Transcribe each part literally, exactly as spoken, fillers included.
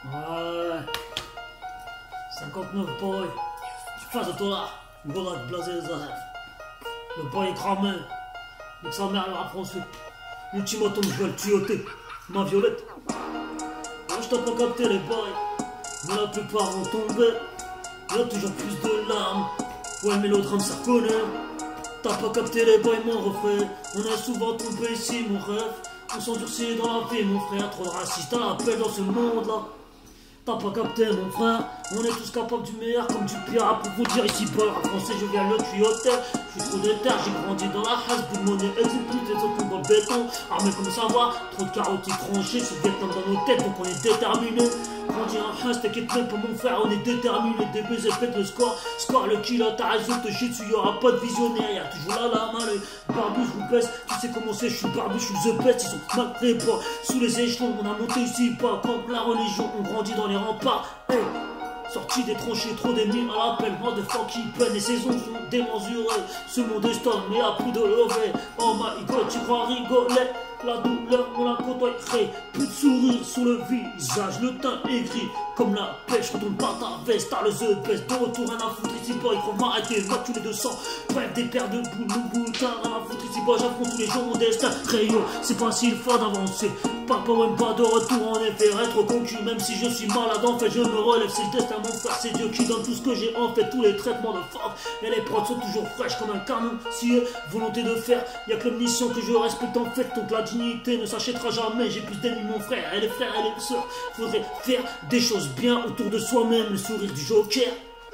Ouais. cinquante-neuf boy. Tu fais de toi là. Voilà, blasé les arrêts. Le boy est cramé. Avec sa mère, le rap français. L'ultimatum, je vais le tuyauter. Ma violette. Moi, je t'ai pas capté les boys. Mais la plupart vont tomber. Y'a toujours plus de larmes. Ouais, le mélodrame, ça connaît. T'as pas capté les boys, mon refrain. On est souvent tombé ici, mon rêve. On s'endurcit dans la vie, mon frère. Trop de racistes à la paix dans ce monde-là. T'as pas capté, mon frère. On est tous capables du meilleur comme du pire. Pour vous dire ici, pas le rap français, je viens le tuyauter. Je suis trop déter, j'ai grandi dans la hasse. Bout de monnaie exécute, les autres dans le béton. Armé comme ça va, trop de carottes tranchées. C'est Vietnam dans nos têtes, donc on est déterminés. Grandi en hasse, t'inquiète même pas, mon frère, on est déterminés. D B Z pète le score. Score le kilo, t'as raison, te chier dessus, y'aura pas de visionnaire. Y'a toujours la lame, allez. Barbu, je vous baisse. Tu sais comment c'est, je suis barbu, je suis the best. Ils sont malgré pas. Sous les échelons, on a monté ici, pas comme la religion. On grandit dans les remparts. Hey. Sorti des tranchées, trop d'ennemis à l'appel, moi de fucking peine, les saisons sont démesurées. Ce monde est storm, mais à plus de lever. Oh my god, tu crois rigoler? La douleur, on la côtoierait. Plus de sourire sur le visage, le teint aigri. Comme la pêche, retourne pas ta veste. T'as le the best, de retour, rien à foutre ici bas. Il faut m'arrêter, moi tous les deux cents. Bref, des paires de boules, le boutin, rien à foutre ici bas. J'affronte tous les jours mon destin. Rayon, c'est pas si fort d'avancer. Pas pas même pas de retour en effet. Être concu, même si je suis malade, en fait, je me relève. C'est le destin, mon frère, c'est Dieu qui donne tout ce que j'ai en fait. Tous les traitements de force. Et les prods sont toujours fraîches comme un canon. Si euh, volonté de faire, y'a que l'omniscient que je respecte en fait. Donc la dignité ne s'achètera jamais. J'ai plus d'ennemis, mon frère, et les frères et les sœurs. Faudrait faire des choses bien autour de soi-même. Le sourire du Joker.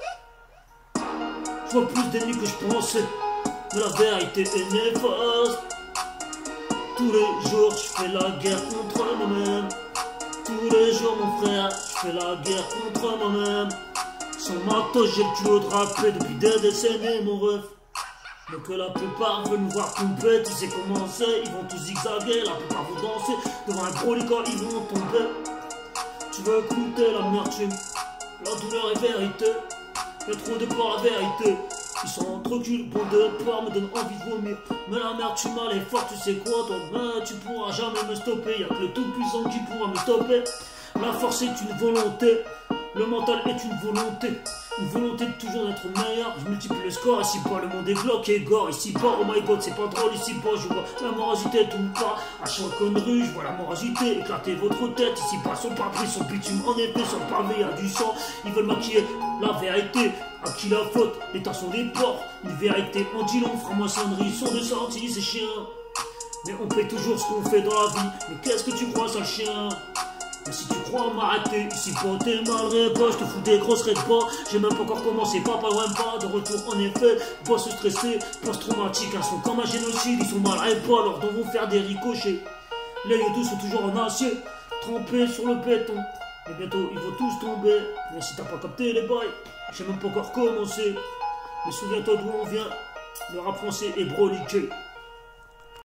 Je vois plus d'ennemis que je pensais. Mais la vérité est néfaste. Tous les jours, je fais la guerre contre moi-même. Tous les jours, mon frère, je fais la guerre contre moi-même. Sans matos, j'ai le culot de rapper depuis des décennies, mon ref. Mais que la plupart veulent nous voir tomber, tu sais comment c'est, ils vont tous zigzaguer, la plupart vont danser, devant un gros quand ils vont tomber. Tu veux écouter l'amertume, la douleur est vérité, y'a trop de peur, la vérité. Ils sont trop cul, bon de peur, me donne envie de vomir. Mais l'amertume elle est forte, tu sais quoi, toi, mais tu pourras jamais me stopper, y'a que le tout puissant qui pourra me stopper. La force est une volonté, le mental est une volonté. Une volonté de toujours être meilleur. Je multiplie le score, ici pas le monde est bloqué, gore. Ici pas, oh my god, c'est pas drôle, ici pas, je vois la morosité tout pas. À chaque connerie, je vois la morosité éclater votre tête. Ici pas, sont pas pris, son bitume en effet, son pavé y a du sang. Ils veulent maquiller la vérité. À qui la faute? Les temps sont des porcs. Une vérité anti-long, franc-maçonnerie, sont de sortie, c'est chien. Mais on paie toujours ce qu'on fait dans la vie. Mais qu'est-ce que tu crois, sale chien? Mais si tu crois m'arrêter, ici pas t'es mal pas, je te fous des grosses raids pas. J'ai même pas encore commencé, pas pas loin pas. De retour en effet, boss stressé, post-traumatique, un son comme un génocide. Ils sont mal pas, alors dont vont faire des ricochets. Les yeux sont toujours en acier, trempés sur le béton. Et bientôt ils vont tous tomber. Mais si t'as pas capté les boys, j'ai même pas encore commencé. Mais souviens-toi d'où on vient, le rap français est broliqué.